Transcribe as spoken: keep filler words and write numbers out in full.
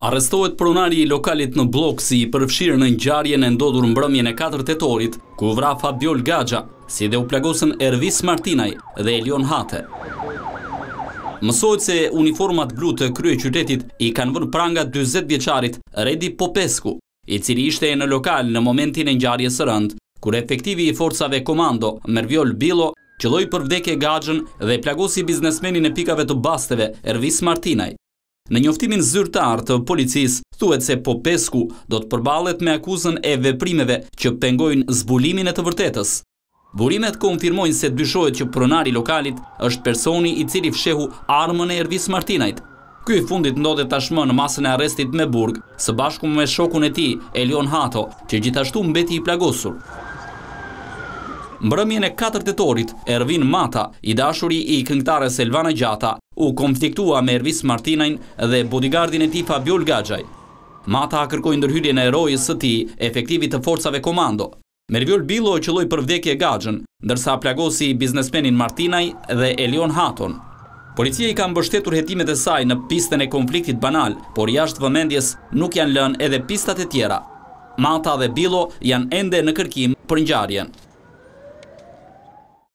Arrestohet pronari i lokalit në Bllokësi i përfshirë në ngjarjen e ndodhur mbrëmjen e katër tetorit, ku vra Fabiol Gaxha, si dhe u plagosën Ervis Martinaj dhe Elion Hate. Mësohet se uniformat blu të kryeqytetit i kanë vënë pranga dyzet vjeçarit Redi Popescu, i cili ishte në lokal në momentin e ngjarjes së rënd, kur efektivi i forcave komando Merviol Billo qëlloi për vdekje Gaxhën dhe plagosi biznesmenin e pikave të basteve Ervis Martinaj. Në njoftimin zyrtar të policisë, thuhet se Popescu do të përballet me akuzën e veprimeve që pengojnë zbulimin e të vërtetës. Burimet konfirmojnë se dyshohet që pronari i lokalit është personi i cili fshehu armën e Ervis Martinajt. Ky i fundit ndodhet tashmë në masën e arrestit me burg, së bashku me shokun e tij, Elion Hato, që gjithashtu mbeti i plagosur. Mbrëmjen e katër tetorit, Ervin Mata, i dashuri i këngëtares Elvana Gjata, u konfliktua me Ervis Martinajn dhe bodyguardin e tij Fabiol Gaxhaj. Mata kërkoi ndërhyrjen e erojës së tij, efektivit të forcave komando. Merviol Billo qëlloi për vdekje Gaxhën, ndërsa plagosi biznesmenin Martinaj dhe Elion Haton. Policia i ka mbështetur hetimet e saj në pistën e konfliktit banal, por jashtë vëmendjes nuk janë lënë edhe pistat e tjera. Mata dhe Billo janë ende në kërkim për ngjarjen.